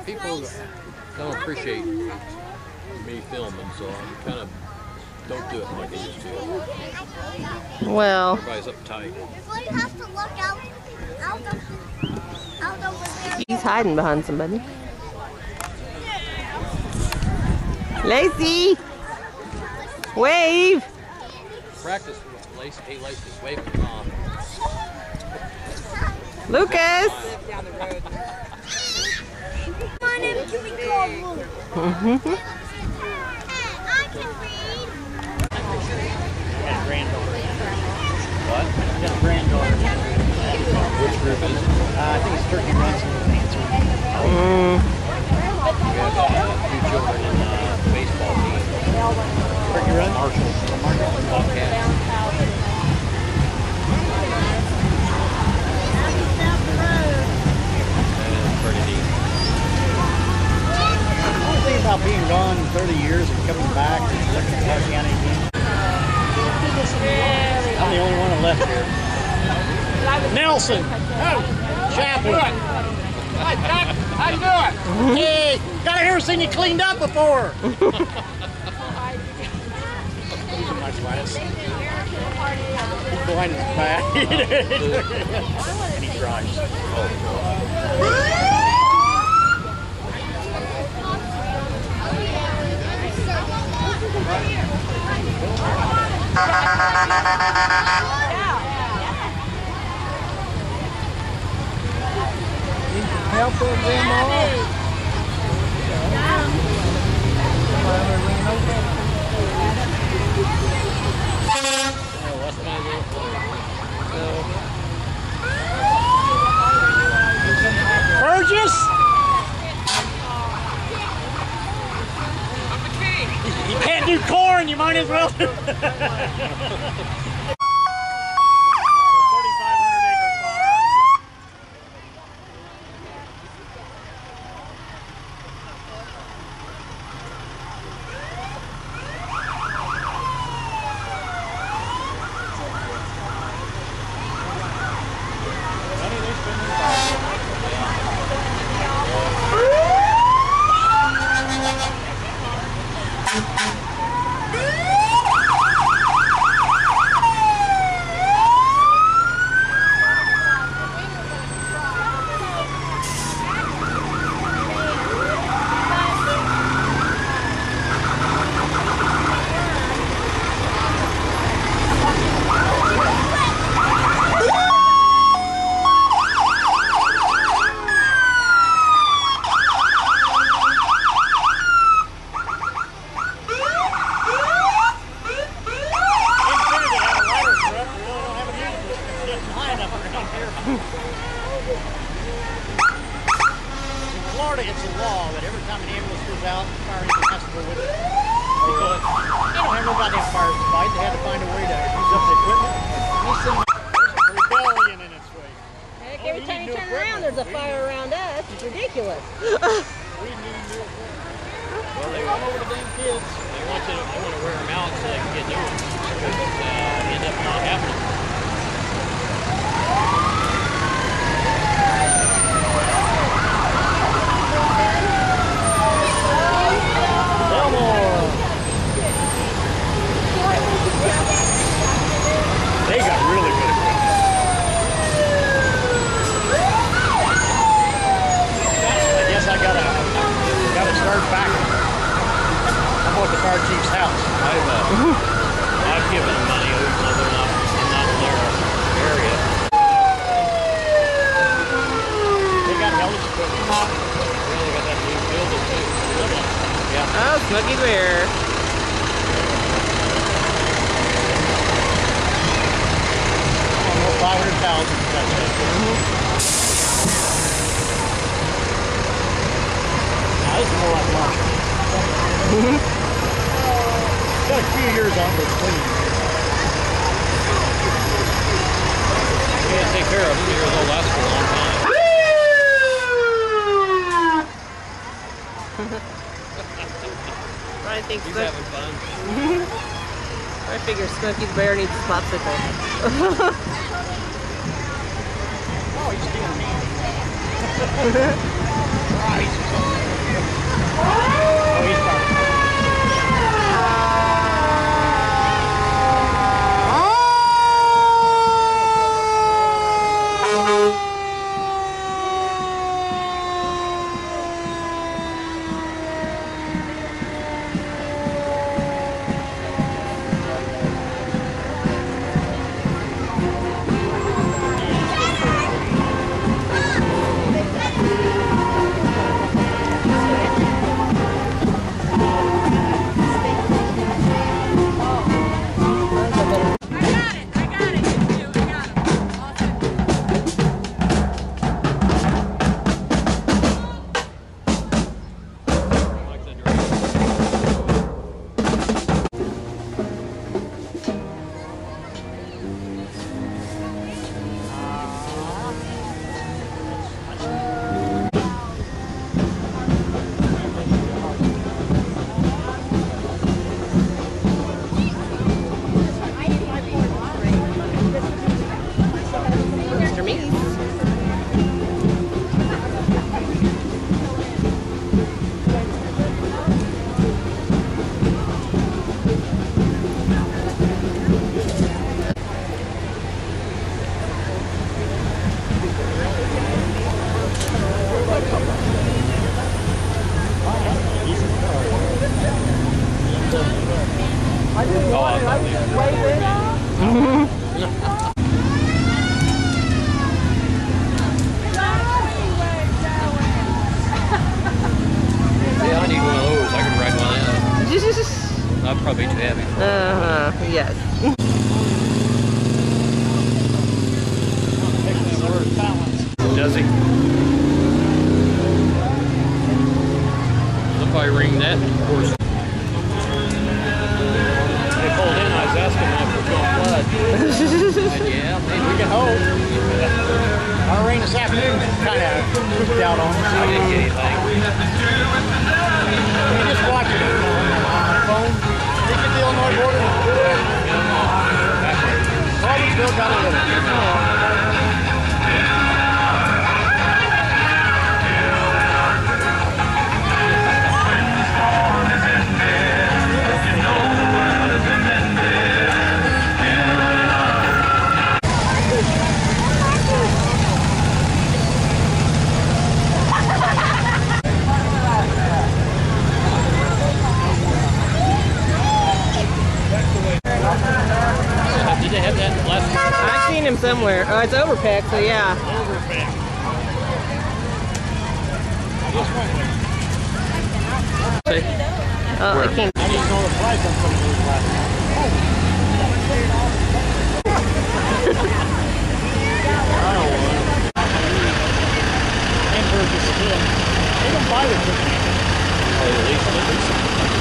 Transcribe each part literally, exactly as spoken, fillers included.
people don't appreciate me filming, so I'm kind of don't do it like I used to. Well, everybody's uptight. Everybody has to look out, out, of, out over there. he's hiding behind somebody. Lacey! Wave! Practice with Lacey. Hey, Lacey, wave at Mom. Lucas! My name is Luke. Mm-hmm. I can read. I got a granddaughter. What? I got a granddaughter. Which group is it? Uh, I think it's turkey runs and cancer. Mm. We have uh, a few children in the baseball team. Turkey run? Marshall. Marshall. Bobcats. Pretty neat. The only thing about being gone thirty years and coming back and looking at Parke again. I'm the only one that left here. Nelson! Oh! Chappie! Hi, Jack! How you doing? Hey! Got to hear seen you cleaned up before! These are my sweaters. He's blind as bad. And he drives. Help her, Grandma. Burgess? You can't do corn, you might as well do Florida, it's a law that every time an ambulance goes out, the fire engine has to go with it. Because they don't have no goddamn fires to fight. They had to find a way to use up the equipment. Listen, there's a rebellion in its way. Heck, every time you turn around, there's a fire around us. It's ridiculous. We need new equipment. Well, they run over the damn kids. They want to, they want to wear them out so they can get new ones. Because it uh, ends up not happening. They got really good equipment. I guess I gotta gotta start back. I'm at the fire chief's house. I've, uh, I've given them money even though they're not, not in their area. They got hellish equipment. Yeah, they got that new building too. Yeah. Oh, Smokey Bear. five hundred thousand. Mm-hmm. Now, this is more like Marshall. Got a few years on with clean. You gotta take care of them. They'll last for a long time. I think He's Smokey. having fun. I figure Smokey the Bear needs a popsicle. Oh, he's stealing me. Christ. probably too heavy. Uh-huh, yes. Does he? Look how he ring that horse. They pulled in, I was asking them if it was going to flood. I said, yeah, maybe. We can hope. Our rain this afternoon kind of pooped out on us. I didn't get anything. We just watch it on my phone. They get the Illinois border. Well, we still got a little. Did they have that last week? I've seen him somewhere. Oh, it's overpacked, so yeah. Overpack. See? Oh, I can't. I didn't know the price on some of these last night. Hamburgers still. They don't buy the chicken. Oh, at least, at least.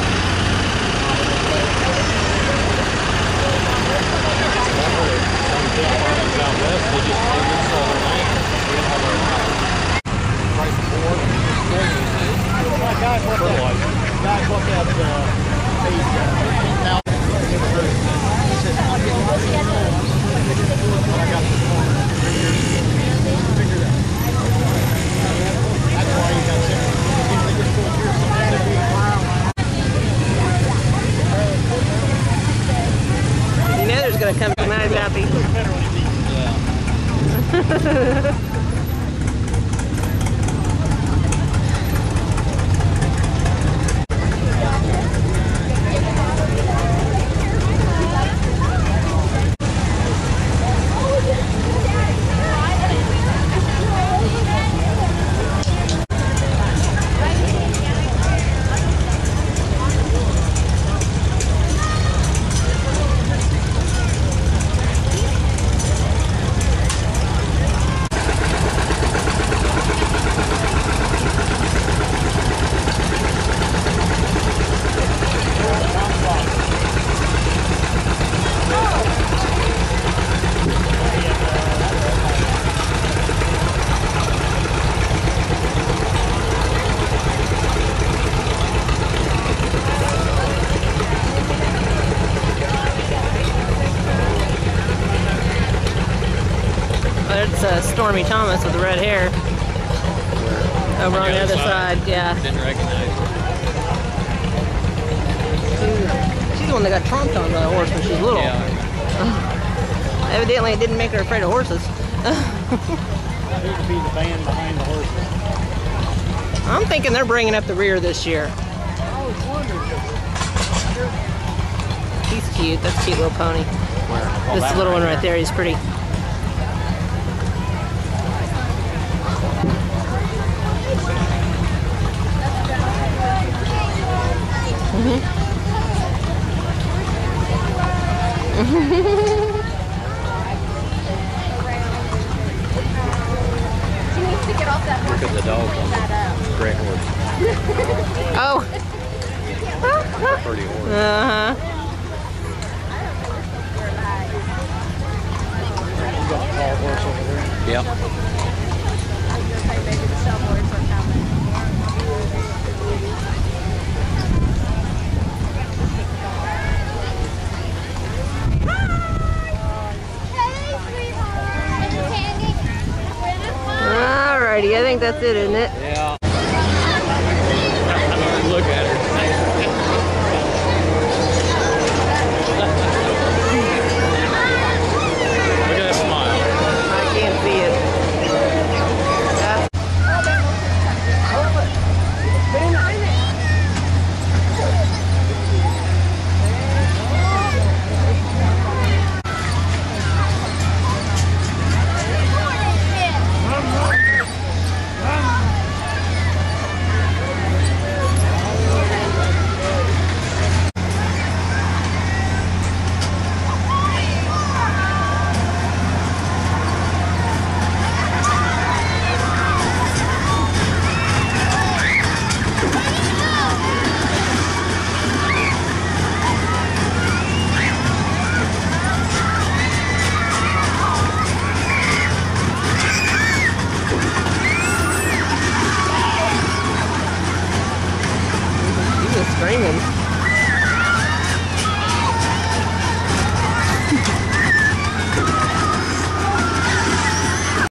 Some big farmers out west, they just they just sell their land. They don't have their land. Price of board, My guys looked at, guys looked at, uh, paid fifteen thousand. He said, I'll get one. I got the phone. Figure that. That's why you got six. They just pulled here. You know there's going to come some nice happy. Yeah. There's uh, Stormy Thomas with the red hair. Over on the other side, yeah. Didn't recognize her. She's the one that got tromped on by a horse when she was little. Yeah. Evidently it didn't make her afraid of horses. I need to be the band behind the horses. I'm thinking they're bringing up the rear this year. I was wondering. He's cute. That's a cute little pony. Where? This little one right there, he's pretty. Mm-hmm. She needs to get off that horse. Look at the dog. Great horse. Oh. Pretty horse. Uh-huh. You got a tall horse over there. Yep. Maybe the cowboys are coming. Alrighty, I think that's it, isn't it? Yeah.